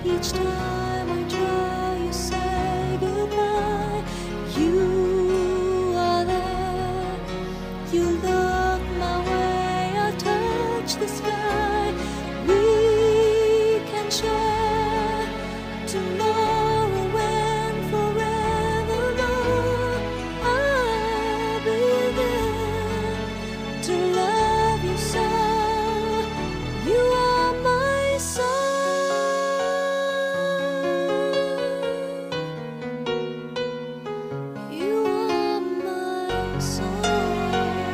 Each time I try, you say goodbye. You are there. You look my way. I touch the sky. We can share tomorrow and forevermore. I'll be there to love you so. You are my soul. You are my soul.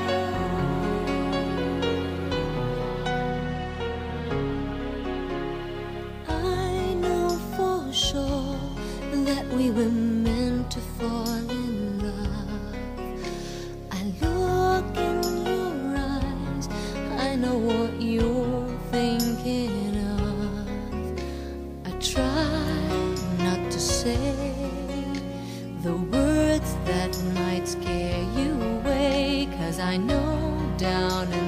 I know for sure that we were meant to fall in love. I look in your eyes, I know what you're thinking of. I try not to say the words that might scare you away, 'cause I know down